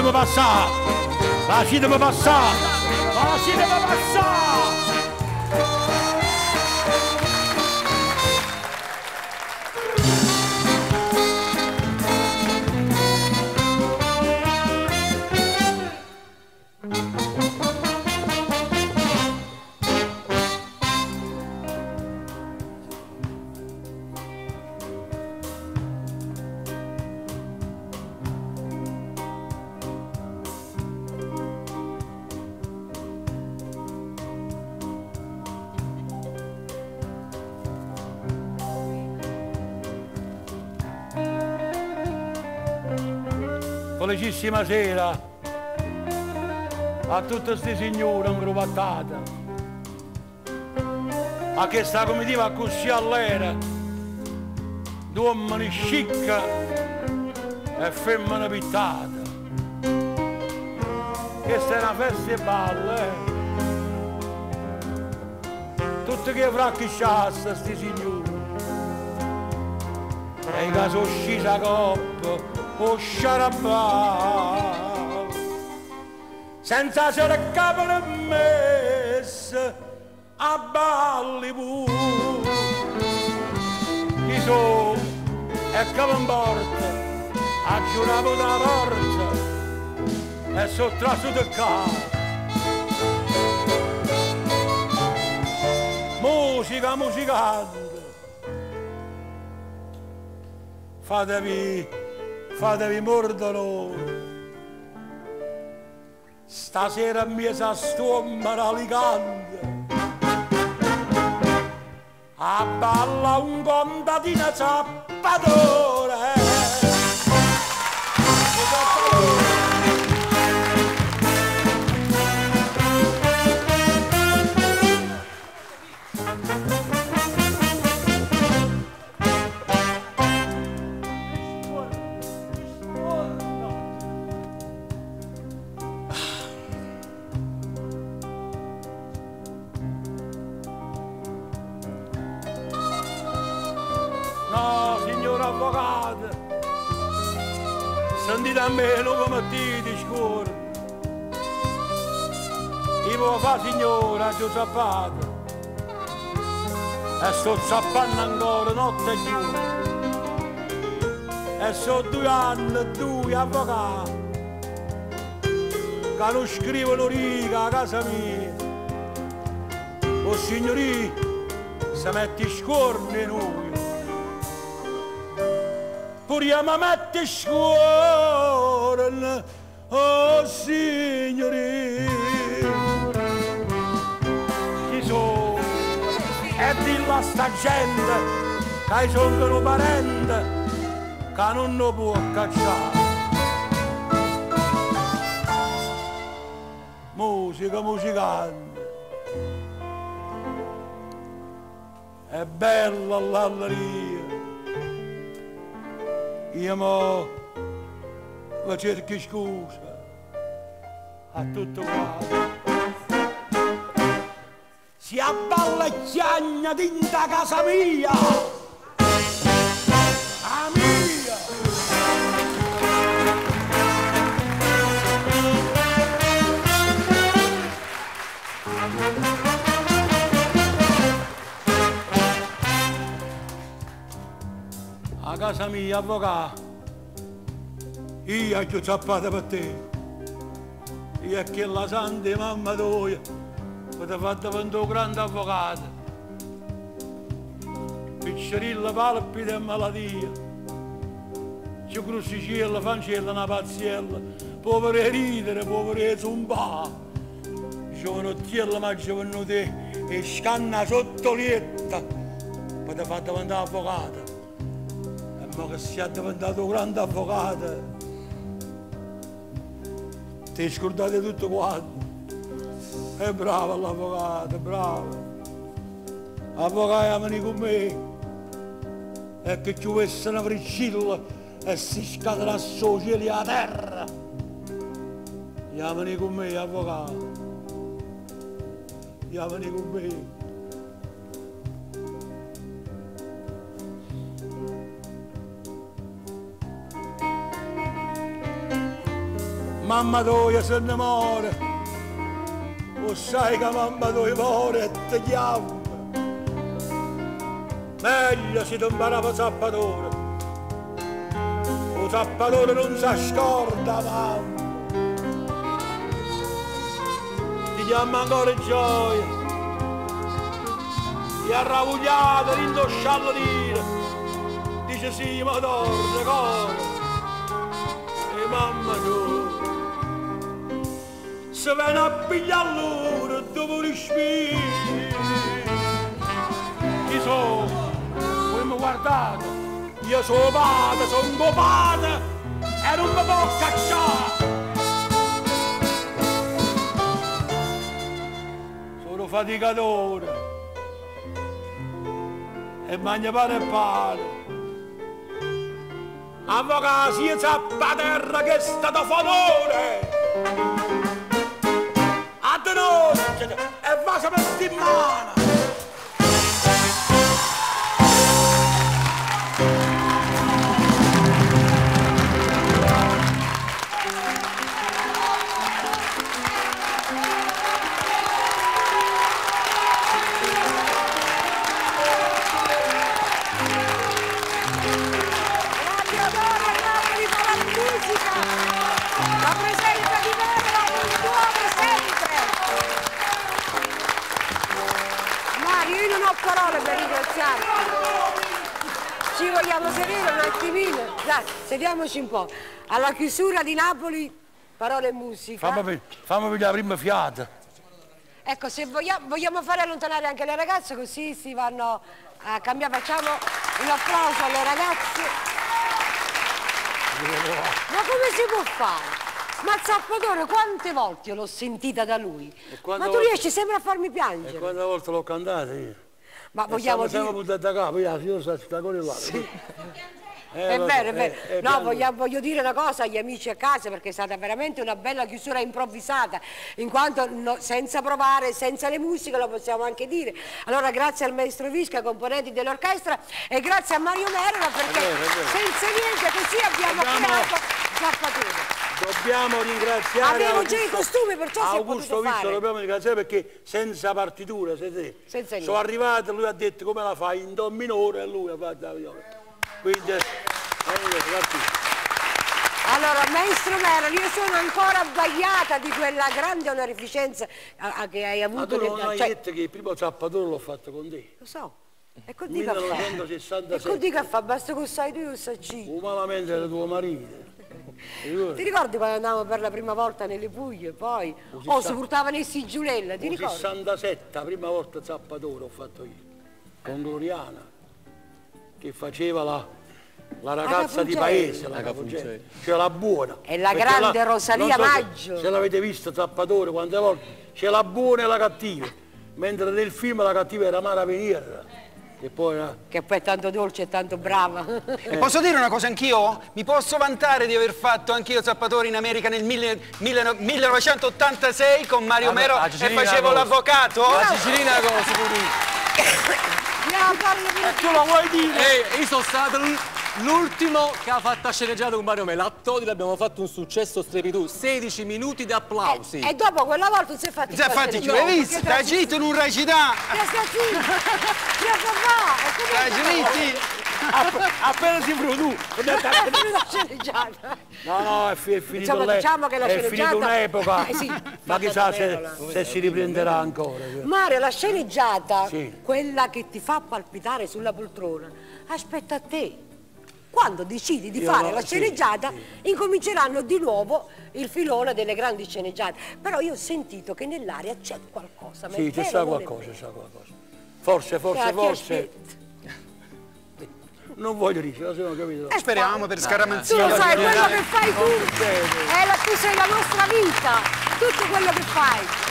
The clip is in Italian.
lasciatemi passare, lasciatemi passare, lasciatemi passare. Felicissima sera a tutte queste signore ingruvattate, a che sta comitiva così all'era, due uomini chic e femmine pittate. Questa è una festa e balle, tutti che fracchi sciassa sti signori, e in caso uscita a coppa o sciarabà, senza cercare le messe a balli pure. Chi so e che mi importa, a giurare da porta e sottraso di casa. Musica musicante, fatevi mordere. Stasera mi sa stomaco alicante, a balla un contadino zappatore. No, signor avvocato, sentite a me, non mi mettete scuola. Io fa signora, ci ho zappato, e sto zappando ancora notte e giorno. E sono 2 anni, 2 avvocati, che non scrivono riga a casa mia. O signorì, si mette scorne noi. Pure mi mette scuola, oh signori. Chi sono? E dillo a sta gente che sono un parente che non lo può cacciare. Musica musicante, è bella l'alleria. Io mo la cerco scusa a tutto qua. Si abballa e chiagna dentro casa mia, a mia. A casa mia, avvocato, io ho zappato per te. Io che la santa mamma tua mi ha fatto diventare un grande avvocato. Piccerilla, palpite e malattia. Ci crucicella, fancella, una pazziella. Povere ridere, povere zombà. Giovanottiella, ma giovanotte e scanna sotto lietta. Mi ha fatto diventare avvocato. Ma che sia diventato un grande avvocato, ti scordate tutto quanto. È bravo l'avvocato, bravo. Avvocato, vieni con me. E che ci vuoi essere una fricilla e si scatena su cieli a terra. Vieni con me, avvocato. Vieni con me. mamma tua se ne muore, o sai che mamma tua muore e ti chiama. Meglio se ti imparava zappatore, o zappatore non si scorda mamma. Ti chiama ancora gioia, ti ha ravogliato l'indosciallo dire, dice sì ma torna cosa, e mamma tua se viene a pigliare l'ora dopo gli spiri. Chi sono? Voi mi guardate, io sono padre, sono copata e non mi può cacciare. Sono faticatore e mangio pane e pane. Avvocato sia zappaterra che è stato favore. A te notte e va per settimana. La presenza di Mario muove sempre. Mario, io non ho parole per ringraziarti. Ci vogliamo sedere un attimino? Dai, sediamoci un po'. Alla chiusura di Napoli, parole e musica. Fammi vedere la prima fiata. Ecco, se vogliamo fare allontanare anche le ragazze, così si vanno a cambiare. Facciamo un applauso alle ragazze. Ma come si può fare? Ma Zappatore, quante volte l'ho sentita da lui? Ma tu riesci sempre a farmi piangere. E quante volte l'ho cantata io? Ma vogliamo dire... Siamo buttati da capo, io sono stato là. Sì. È vero, è vero. No, voglio dire una cosa agli amici a casa, perché è stata veramente una bella chiusura improvvisata, in quanto senza provare, senza le musiche, lo possiamo anche dire. Allora grazie al maestro Visca, componenti dell'orchestra, e grazie a Mario Merola, perché senza niente così abbiamo creato Zappatore. Dobbiamo ringraziare abbiamo già i costumi, perciò Augusto Visto, dobbiamo ringraziare perché senza partitura sono arrivato, lui ha detto come la fai in do minore e lui ha fatto la viola. Quindi allora maestro Merola, io sono ancora abbagliata di quella grande onorificenza che hai avuto. Ma tu non hai detto che il primo Zappatore l'ho fatto con te. Lo so. E con di che fa? 1967. E con di che fa? Basta che sai tu, io so ci. Umanamente era tuo marito. Ti ricordi quando andavamo per la prima volta nelle Puglie, poi? Si portavano i Sigiulella, ti ricordi? Nel 67, la prima volta Zappatore ho fatto io, con Gloriana, che faceva la ragazza di paese, la Capuncella, cioè la buona. E la grande Rosalia Maggio. Se l'avete visto Zappatore quante volte, c'è la buona e la cattiva, mentre nel film la cattiva era Mara Venier. Che poi è tanto dolce e tanto brava. E posso dire una cosa anch'io? Mi posso vantare di aver fatto anch'io Zappatore in America nel 1986 con Mario Mero e facevo l'avvocato? La Sicilina cosa pure? tu lo vuoi dire? Io sono stato l'ultimo che ha fatto la sceneggiata con Mario Melo. A Todi abbiamo fatto un successo strepitoso, 16 minuti di applausi. E dopo quella volta si è fatto più, hai visto? Ti agito in un recità. Appena si produce. No, è finito. Insomma, diciamo che la è finita un'epoca. Sì, ma chissà se si riprenderà ancora. Mario, la sceneggiata, quella che ti fa palpitare sulla poltrona, aspetta a te. Quando decidi di fare la sceneggiata, incominceranno di nuovo il filone delle grandi sceneggiate. Però io ho sentito che nell'aria c'è qualcosa. Sì, c'è qualcosa, Forse. Non voglio dire, se non capito. Speriamo per scaramanzia. Tu lo sai, quello che fai tu, tu sei la nostra vita, tutto quello che fai.